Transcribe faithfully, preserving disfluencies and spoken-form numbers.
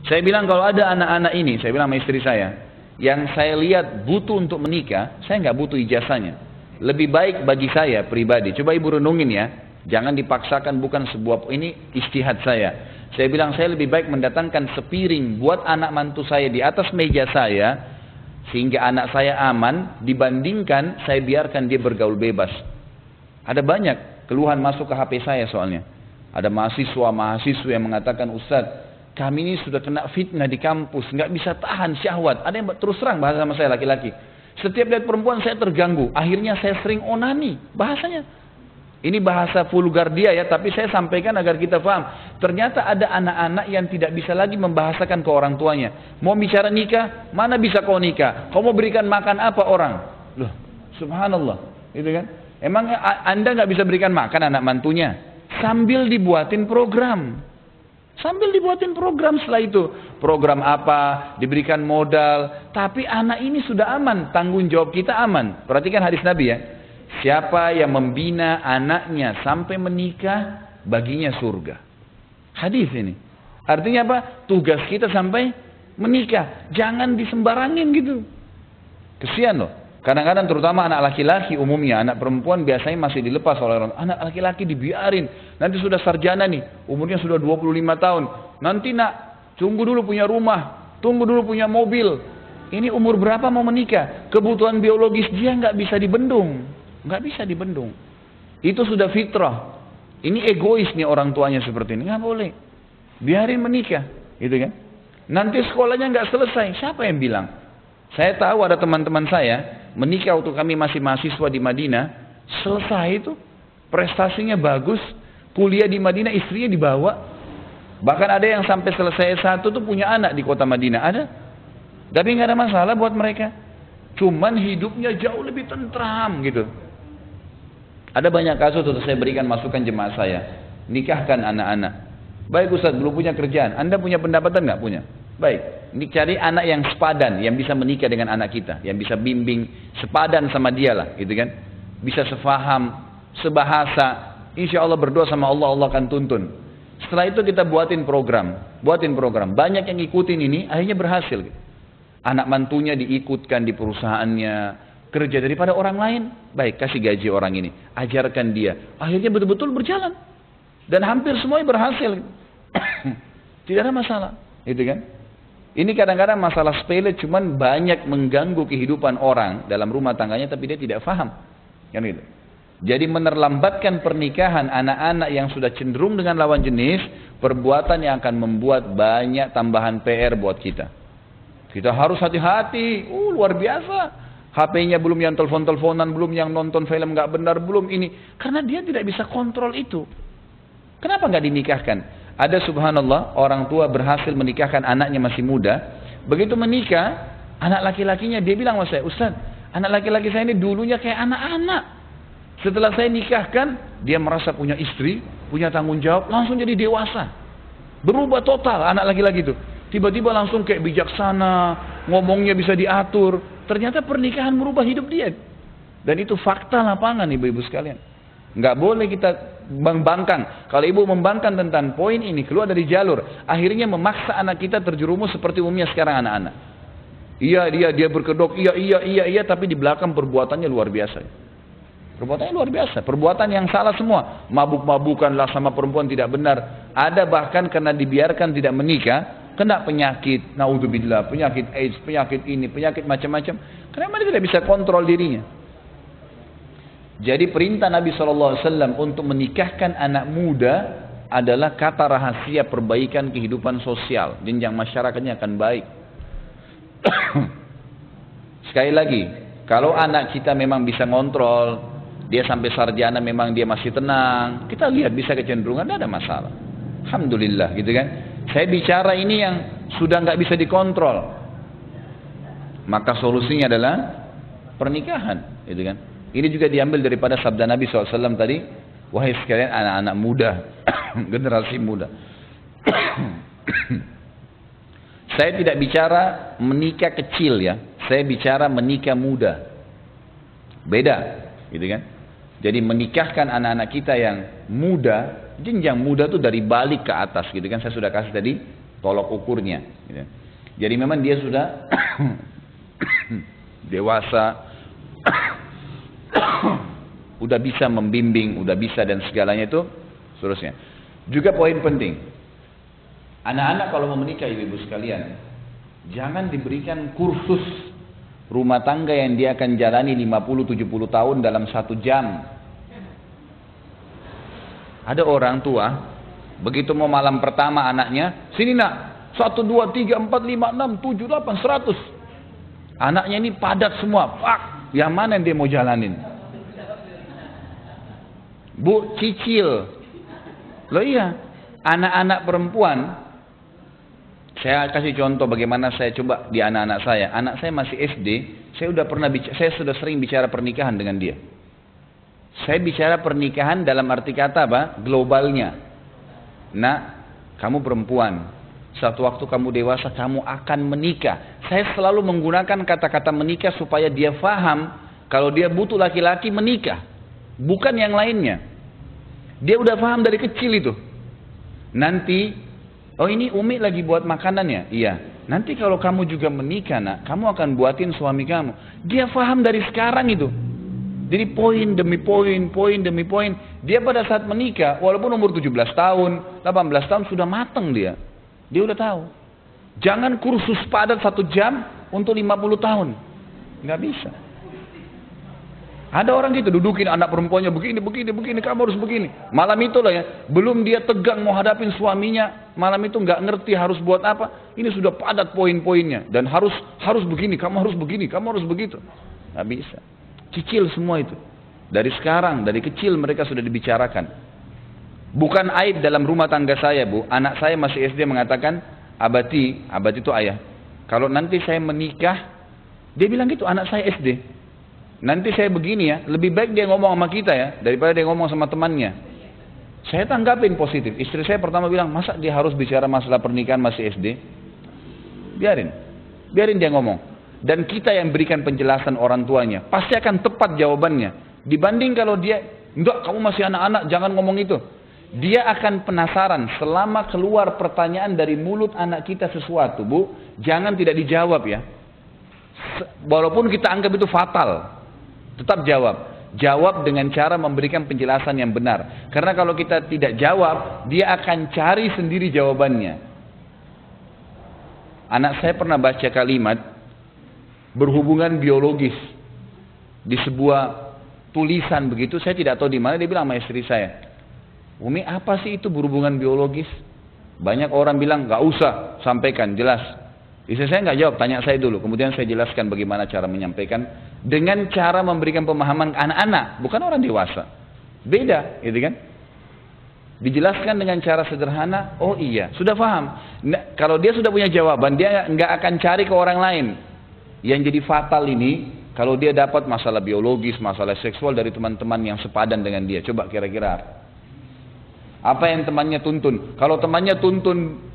Saya bilang kalau ada anak-anak ini, saya bilang sama istri saya, yang saya lihat butuh untuk menikah, saya nggak butuh ijazahnya. Lebih baik bagi saya pribadi. Coba ibu renungin ya, jangan dipaksakan, bukan sebuah, ini ijtihad saya. Saya bilang saya lebih baik mendatangkan sepiring buat anak mantu saya di atas meja saya, sehingga anak saya aman, dibandingkan saya biarkan dia bergaul bebas. Ada banyak keluhan masuk ke H P saya soalnya. Ada mahasiswa-mahasiswa yang mengatakan, Ustadz, kami ini sudah kena fitnah di kampus, nggak bisa tahan syahwat. Ada yang terus terang bahasa sama saya, laki-laki. Setiap lihat perempuan saya terganggu. Akhirnya saya sering onani, bahasanya. Ini bahasa vulgar dia ya, tapi saya sampaikan agar kita paham. Ternyata ada anak-anak yang tidak bisa lagi membahasakan ke orang tuanya. Mau bicara nikah, mana bisa kau nikah? Kau mau berikan makan apa orang? Loh, subhanallah, gitu kan? Emang Anda nggak bisa berikan makan anak mantunya? Sambil dibuatin program. Sambil dibuatin program setelah itu. Program apa, diberikan modal. Tapi anak ini sudah aman, tanggung jawab kita aman. Perhatikan hadis Nabi ya. Siapa yang membina anaknya sampai menikah, baginya surga. Hadis ini. Artinya apa? Tugas kita sampai menikah. Jangan disembarangin gitu. Kesian loh. Kadang-kadang terutama anak laki-laki umumnya, anak perempuan biasanya masih dilepas oleh orang. Anak laki-laki dibiarin. Nanti sudah sarjana nih, umurnya sudah dua puluh lima tahun. Nanti nak, tunggu dulu punya rumah, tunggu dulu punya mobil. Ini umur berapa mau menikah? Kebutuhan biologis dia nggak bisa dibendung. Nggak bisa dibendung. Itu sudah fitrah. Ini egois nih orang tuanya seperti ini. Nggak boleh. Biarin menikah. Gitu kan? Nanti sekolahnya nggak selesai. Siapa yang bilang? Saya tahu ada teman-teman saya menikah waktu kami masih mahasiswa di Madinah, selesai itu prestasinya bagus, kuliah di Madinah, istrinya dibawa, bahkan ada yang sampai selesai S satu tuh punya anak di kota Madinah, ada, tapi nggak ada masalah buat mereka, cuman hidupnya jauh lebih tentram gitu. Ada banyak kasus untuk saya berikan masukan jemaah saya, nikahkan anak-anak. Baik Ustaz, belum punya kerjaan, Anda punya pendapatan nggak? Punya. Baik, ini cari anak yang sepadan, yang bisa menikah dengan anak kita, yang bisa bimbing, sepadan sama dia lah, gitu kan? Bisa sefaham, sebahasa, insya Allah berdoa sama Allah, Allah akan tuntun. Setelah itu kita buatin program, buatin program. Banyak yang ikutin ini, akhirnya berhasil. Anak mantunya diikutkan di perusahaannya, kerja daripada orang lain, baik kasih gaji orang ini, ajarkan dia. Akhirnya betul-betul berjalan, dan hampir semuanya berhasil. Tidak ada masalah, gitu kan? Ini kadang-kadang masalah sepele, cuman banyak mengganggu kehidupan orang dalam rumah tangganya, tapi dia tidak faham. Kan gitu. Jadi menerlambatkan pernikahan anak-anak yang sudah cenderung dengan lawan jenis, perbuatan yang akan membuat banyak tambahan P R buat kita. Kita harus hati-hati, uh, luar biasa. H P-nya belum yang telepon-teleponan, belum yang nonton film nggak benar, belum ini. Karena dia tidak bisa kontrol itu. Kenapa nggak dinikahkan? Ada subhanallah orang tua berhasil menikahkan anaknya masih muda. Begitu menikah, anak laki-lakinya dia bilang sama saya, Ustaz, anak laki-laki saya ini dulunya kayak anak-anak. Setelah saya nikahkan, dia merasa punya istri, punya tanggung jawab, langsung jadi dewasa. Berubah total anak laki-laki itu. Tiba-tiba langsung kayak bijaksana, ngomongnya bisa diatur. Ternyata pernikahan merubah hidup dia. Dan itu fakta lapangan ibu-ibu sekalian. Nggak boleh kita membangkang. Kalau ibu membangkang tentang poin ini, keluar dari jalur, akhirnya memaksa anak kita terjerumus seperti umumnya sekarang anak-anak. Iya, dia dia berkedok, iya, iya, iya, iya, tapi di belakang perbuatannya luar biasa. Perbuatannya luar biasa, perbuatan yang salah semua. Mabuk-mabukan lah sama perempuan tidak benar. Ada bahkan karena dibiarkan tidak menikah, kena penyakit, naudzubillah, penyakit AIDS, penyakit ini, penyakit macam-macam. Karena dia tidak bisa kontrol dirinya. Jadi perintah Nabi shallallahu alaihi wasallam untuk menikahkan anak muda adalah kata rahasia perbaikan kehidupan sosial. Jenjang masyarakatnya akan baik. Sekali lagi, kalau anak kita memang bisa ngontrol, dia sampai sarjana memang dia masih tenang, kita lihat bisa kecenderungan, tidak ada masalah. Alhamdulillah, gitu kan. Saya bicara ini yang sudah nggak bisa dikontrol, maka solusinya adalah pernikahan, gitu kan. Ini juga diambil daripada sabda Nabi shallallahu alaihi wasallam tadi, wahai sekalian anak-anak muda, generasi muda. Saya tidak bicara menikah kecil ya, saya bicara menikah muda. Beda, gitu kan. Jadi menikahkan anak-anak kita yang muda, jenjang muda itu dari balik ke atas, gitu kan. Saya sudah kasih tadi tolok ukurnya. Gitu. Jadi memang dia sudah dewasa, udah bisa membimbing, udah bisa dan segalanya itu seterusnya. Juga poin penting, anak-anak kalau mau menikah ibu-ibu sekalian, jangan diberikan kursus rumah tangga yang dia akan jalani lima puluh tujuh puluh tahun dalam satu jam. Ada orang tua, begitu mau malam pertama anaknya, sini nak, satu, dua, tiga, empat, lima, enam, tujuh, delapan, seratus. Anaknya ini padat semua, pak, yang mana yang dia mau jalanin? Bu, cicil. Loh iya, anak-anak perempuan, saya kasih contoh bagaimana saya coba di anak-anak saya. Anak saya masih S D, saya udah pernah bicara, saya sudah sering bicara pernikahan dengan dia. Saya bicara pernikahan dalam arti kata apa? Globalnya. Nah, kamu perempuan, satu waktu kamu dewasa kamu akan menikah. Saya selalu menggunakan kata-kata menikah supaya dia faham kalau dia butuh laki-laki menikah, bukan yang lainnya. Dia udah paham dari kecil itu. Nanti, oh ini Umi lagi buat makanannya. Iya. Nanti kalau kamu juga menikah nak, kamu akan buatin suami kamu. Dia paham dari sekarang itu. Jadi poin demi poin, poin demi poin. Dia pada saat menikah, walaupun umur tujuh belas tahun, delapan belas tahun sudah matang dia. Dia udah tahu. Jangan kursus padat satu jam untuk lima puluh tahun. Nggak bisa. Ada orang gitu, dudukin anak perempuannya begini, begini, begini, kamu harus begini. Malam itu lah ya, belum dia tegang mau hadapin suaminya, malam itu nggak ngerti harus buat apa. Ini sudah padat poin-poinnya. Dan harus harus begini, kamu harus begini, kamu harus begitu. Nggak bisa. Cicil semua itu. Dari sekarang, dari kecil mereka sudah dibicarakan. Bukan aib dalam rumah tangga saya, Bu. Anak saya masih S D mengatakan, abati, abati itu ayah. Kalau nanti saya menikah, dia bilang gitu, anak saya S D. Nanti saya begini ya, lebih baik dia ngomong sama kita ya, daripada dia ngomong sama temannya. Saya tanggapin positif. Istri saya pertama bilang, masa dia harus bicara masalah pernikahan masih S D? Biarin. Biarin dia ngomong. Dan kita yang berikan penjelasan orang tuanya, pasti akan tepat jawabannya. Dibanding kalau dia, enggak kamu masih anak-anak, jangan ngomong itu. Dia akan penasaran, selama keluar pertanyaan dari mulut anak kita sesuatu, Bu, jangan tidak dijawab ya. Walaupun kita anggap itu fatal, tetap jawab. Jawab dengan cara memberikan penjelasan yang benar. Karena kalau kita tidak jawab, dia akan cari sendiri jawabannya. Anak saya pernah baca kalimat berhubungan biologis di sebuah tulisan begitu, saya tidak tahu di mana. Dia bilang sama istri saya, Umi apa sih itu berhubungan biologis? Banyak orang bilang nggak usah sampaikan, jelas. Istri saya nggak jawab, tanya saya dulu. Kemudian saya jelaskan bagaimana cara menyampaikan dengan cara memberikan pemahaman ke anak-anak, bukan orang dewasa. Beda, gitu kan? Dijelaskan dengan cara sederhana. Oh iya, sudah paham. Nah, kalau dia sudah punya jawaban, dia nggak akan cari ke orang lain. Yang jadi fatal ini, kalau dia dapat masalah biologis, masalah seksual dari teman-teman yang sepadan dengan dia. Coba kira-kira apa yang temannya tuntun? Kalau temannya tuntun